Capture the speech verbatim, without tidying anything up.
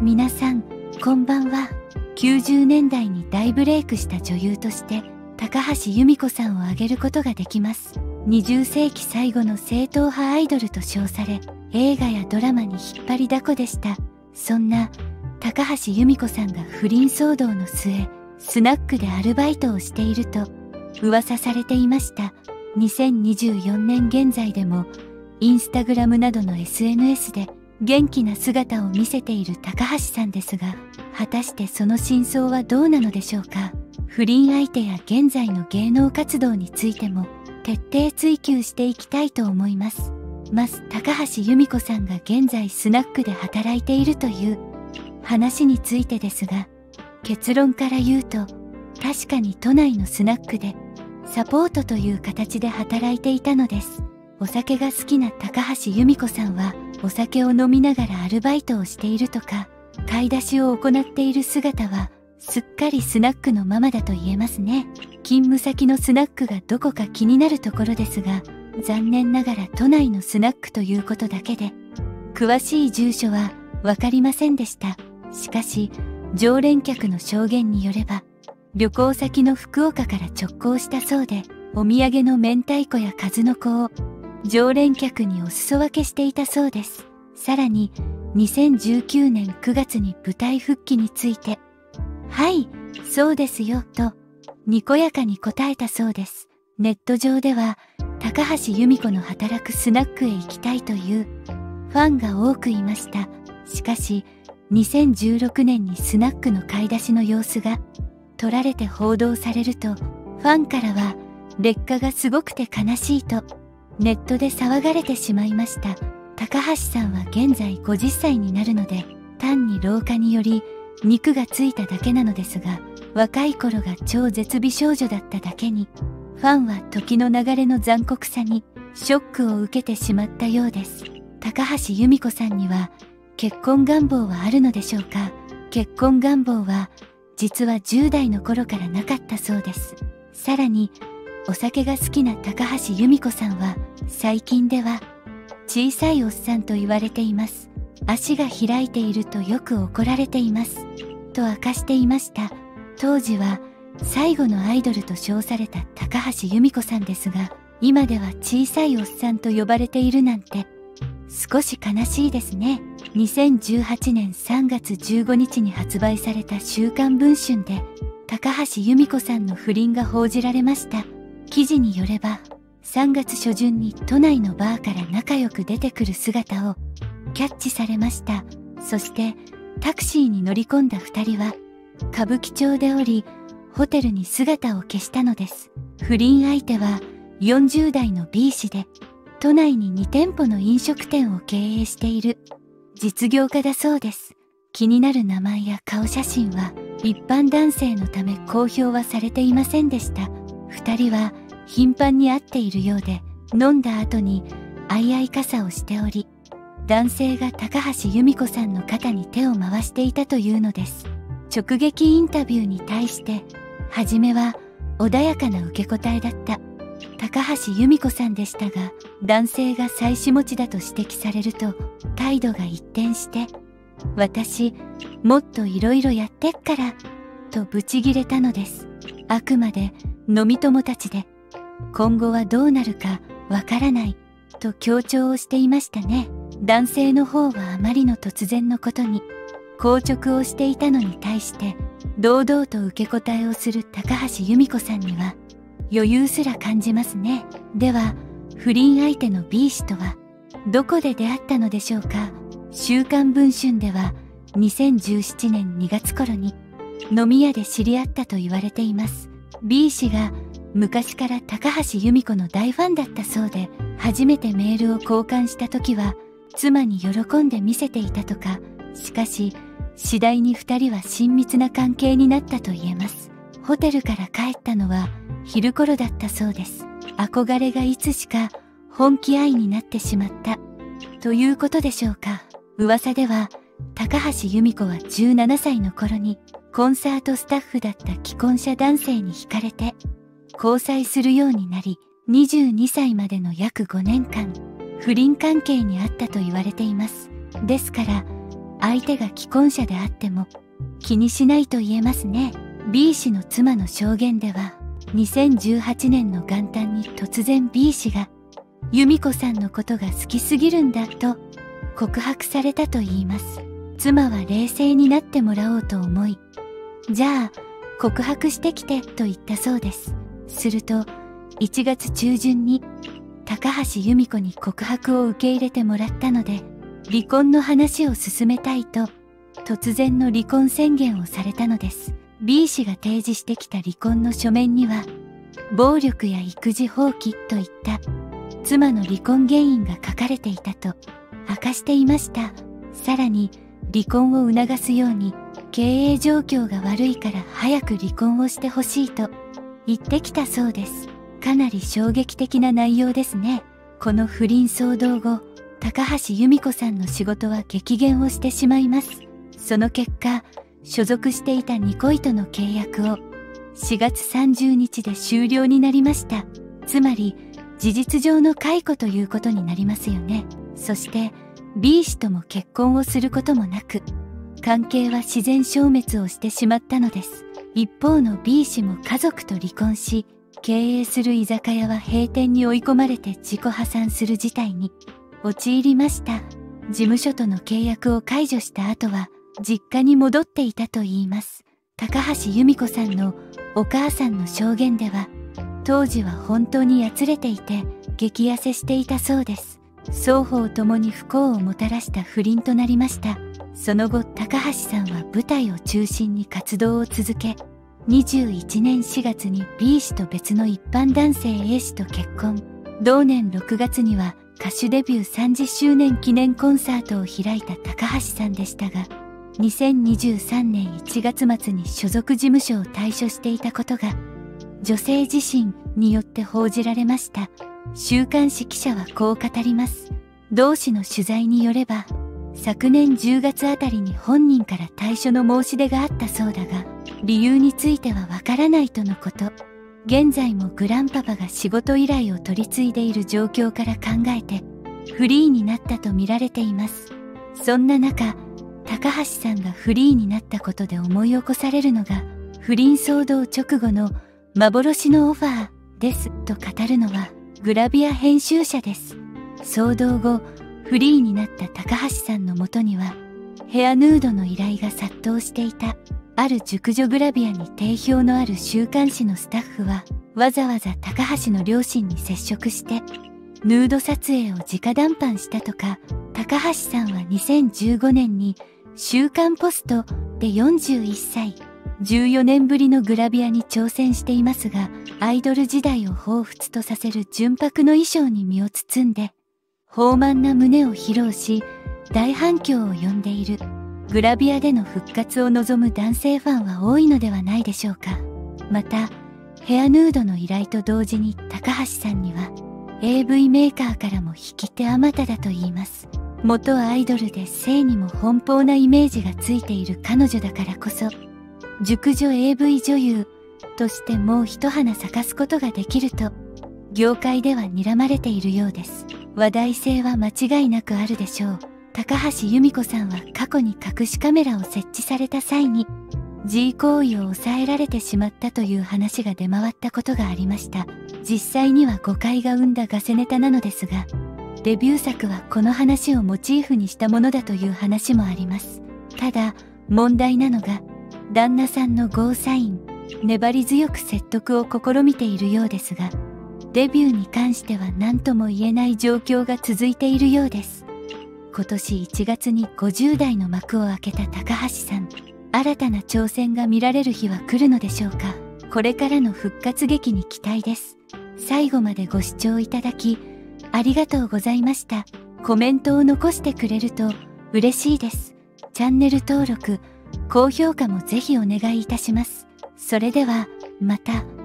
皆さん、こんばんは。きゅうじゅうねんだいに大ブレイクした女優として、高橋由美子さんを挙げることができます。にじゅっせいき最後の正統派アイドルと称され、映画やドラマに引っ張りだこでした。そんな、高橋由美子さんが不倫騒動の末、スナックでアルバイトをしていると、噂されていました。にせんにじゅうよねん現在でも、インスタグラムなどの エスエヌエス で元気な姿を見せている高橋さんですが、果たしてその真相はどうなのでしょうか。不倫相手や現在の芸能活動についても徹底追求していきたいと思います。まず高橋由美子さんが現在スナックで働いているという話についてですが、結論から言うと、確かに都内のスナックでサポートという形で働いていたのです。お酒が好きな高橋由美子さんはお酒を飲みながらアルバイトをしているとか、買い出しを行っている姿はすっかりスナックのママだと言えますね。勤務先のスナックがどこか気になるところですが、残念ながら都内のスナックということだけで、詳しい住所はわかりませんでした。しかし、常連客の証言によれば、旅行先の福岡から直行したそうで、お土産の明太子や数の子を常連客にお裾分けしていたそうです。さらに、にせんじゅうきゅうねんくがつに舞台復帰について、はい、そうですよ、と、にこやかに答えたそうです。ネット上では、高橋由美子の働くスナックへ行きたいというファンが多くいました。しかし、にせんじゅうろくねんにスナックの買い出しの様子が撮られて報道されると、ファンからは、劣化がすごくて悲しいと、ネットで騒がれてしまいました。高橋さんは現在ごじゅっさいになるので、単に老化により肉がついただけなのですが、若い頃が超絶美少女だっただけに、ファンは時の流れの残酷さにショックを受けてしまったようです。高橋由美子さんには結婚願望はあるのでしょうか。結婚願望は実はじゅうだいの頃からなかったそうです。さらに、お酒が好きな高橋由美子さんは最近では小さいおっさんと言われています。足が開いているとよく怒られています。と明かしていました。当時は最後のアイドルと称された高橋由美子さんですが、今では小さいおっさんと呼ばれているなんて少し悲しいですね。にせんじゅうはちねんさんがつじゅうごにちに発売された週刊文春で高橋由美子さんの不倫が報じられました。記事によれば、さんがつしょじゅんに都内のバーから仲良く出てくる姿をキャッチされました。そしてタクシーに乗り込んだふたりは歌舞伎町で降り、ホテルに姿を消したのです。不倫相手はよんじゅうだいの B 氏で、都内ににてんぽの飲食店を経営している実業家だそうです。気になる名前や顔写真は一般男性のため公表はされていませんでした。ふたりは頻繁に会っているようで、飲んだ後に相合い傘をしており、男性が高橋由美子さんの肩に手を回していたというのです。直撃インタビューに対して、はじめは穏やかな受け答えだった高橋由美子さんでしたが、男性が妻子持ちだと指摘されると、態度が一転して、私、もっといろいろやってっから、とブチギレたのです。あくまで飲み友たちで、今後はどうなるかわからない、と強調をしていましたね。男性の方はあまりの突然のことに、硬直をしていたのに対して、堂々と受け答えをする高橋由美子さんには、余裕すら感じますね。では、不倫相手の B 氏とは、どこで出会ったのでしょうか。週刊文春では、にせんじゅうななねんにがつ頃に、飲み屋で知り合ったと言われています。B 氏が、昔から高橋由美子の大ファンだったそうで、初めてメールを交換した時は、妻に喜んで見せていたとか、しかし、次第に二人は親密な関係になったと言えます。ホテルから帰ったのは昼頃だったそうです。憧れがいつしか本気愛になってしまった。ということでしょうか。噂では、高橋由美子はじゅうななさいの頃にコンサートスタッフだった既婚者男性に惹かれて、交際するようになり、にじゅうにさいまでの約ごねんかん、不倫関係にあったと言われています。ですから、 相手が既婚者であっても気にしないと言えますね。 B 氏の妻の証言では、にせんじゅうはちねんの元旦に突然 B 氏が由美子さんのことが好きすぎるんだと告白されたといいます。妻は冷静になってもらおうと思い、じゃあ告白してきてと言ったそうです。するといちがつ中旬に高橋由美子に告白を受け入れてもらったので、離婚の話を進めたいと突然の離婚宣言をされたのです。 B 氏が提示してきた離婚の書面には、暴力や育児放棄といった妻の離婚原因が書かれていたと明かしていました。さらに離婚を促すように、経営状況が悪いから早く離婚をしてほしいと言ってきたそうです。かなり衝撃的な内容ですね。この不倫騒動後、高橋由美子さんの仕事は激減をしてしまいます。その結果、所属していたニコイとの契約をしがつさんじゅうにちで終了になりました。つまり事実上の解雇ということになりますよね。そして B 氏とも結婚をすることもなく、関係は自然消滅をしてしまったのです。一方の B 氏も家族と離婚し、経営する居酒屋は閉店に追い込まれて自己破産する事態に陥りました。事務所との契約を解除した後は実家に戻っていたといいます。高橋由美子さんのお母さんの証言では、当時は本当にやつれていて激痩せしていたそうです。双方ともに不幸をもたらした不倫となりました。その後、高橋さんは舞台を中心に活動を続け、にじゅういちねんしがつに B 氏と別の一般男性 A 氏と結婚。同年ろくがつには歌手デビューさんじゅっしゅうねん記念コンサートを開いた高橋さんでしたが、にせんにじゅうさんねんいちがつ末に所属事務所を退所していたことが女性自身によって報じられました。週刊誌記者はこう語ります。同誌の取材によれば、昨年じゅうがつあたりに本人から退所の申し出があったそうだが、理由についてはわからないとのこと。現在もグランパパが仕事依頼を取り継いでいる状況から考えてフリーになったと見られています。そんな中、高橋さんがフリーになったことで思い起こされるのが、不倫騒動直後の幻のオファーですと語るのはグラビア編集者です。騒動後、フリーになった高橋さんのもとにはヘアヌードの依頼が殺到していた。ある熟女グラビアに定評のある週刊誌のスタッフはわざわざ高橋の両親に接触してヌード撮影を直談判したとか。高橋さんはにせんじゅうごねんに週刊ポストでよんじゅういっさい、じゅうよねんぶりのグラビアに挑戦していますが、アイドル時代を彷彿とさせる純白の衣装に身を包んで豊満な胸を披露し大反響を呼んでいる。グラビアでの復活を望む男性ファンは多いのではないでしょうか。またヘアヌードの依頼と同時に高橋さんには エーブイ メーカーからも引き手あまただといいます。元アイドルで性にも奔放なイメージがついている彼女だからこそ、熟女 エーブイ 女優としてもう一花咲かすことができると業界では睨まれているようです。話題性は間違いなくあるでしょう。高橋由美子さんは過去に隠しカメラを設置された際に G 行為を抑えられてしまったという話が出回ったことがありました。実際には誤解が生んだガセネタなのですが、デビュー作はこの話をモチーフにしたものだという話もあります。ただ問題なのが、旦那さんのゴーサイン。粘り強く説得を試みているようですが、デビューに関しては何とも言えない状況が続いているようです。今年いちがつにごじゅうだいの幕を開けた高橋さん。新たな挑戦が見られる日は来るのでしょうか。これからの復活劇に期待です。最後までご視聴いただきありがとうございました。コメントを残してくれると嬉しいです。チャンネル登録、高評価もぜひお願いいたします。それではまた。